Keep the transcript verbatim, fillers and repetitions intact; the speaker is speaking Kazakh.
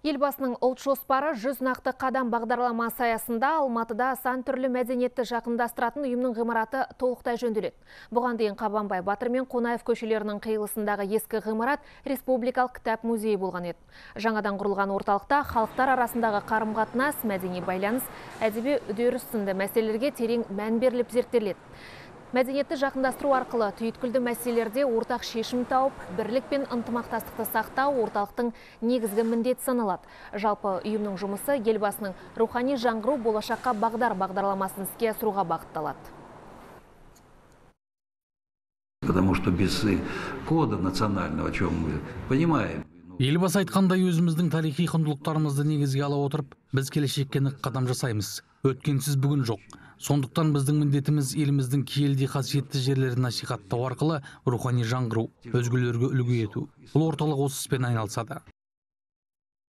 Елбасының ұлт жоспары жүз нақты қадам бағдарламасы аясында Алматыда сан түрлі мәдениетті жақындастыратын ұйымның ғимараты толықтай жөнделеді. Бұған дейін Қабанбай Батыр мен Қонаев көшелерінің қиылысындағы ескі ғимарат республикалық кітап музейі болған еді. Жаңадан құрылған орталықта халықтар арасындағы қарым-қатынас, мәдени байланыс, әдеби үдеріс сынды мәселелерге терең мән беріліп зерттеледі. Мәдениетті жақындастыру арқылы түйткілді мәселелерде ортақ шешім тауып, бірлік пен ынтымақтастықты сақтау орталықтың негізгі міндеті саналады. Жалпы ұйымның жұмысы елбасының рухани жаңғыру болашаққа бағдар бағдарламасын іске асыруға бағытталады. Потому что без кода национального, о чем мы понимаем. Елбасы айтқандай өзіміздің тарихи құндылықтарымызды негізге ала отырып, біз келешекке нық қадам жасаймыз. Өткенсіз бүгін жоқ. Сондықтан біздің міндетіміз еліміздің киелі қасиетті жерлерін насихаттау арқылы рухани жаңғыру, өзгелерге үлгі ету. Бұл орталық осы іспен айналысады.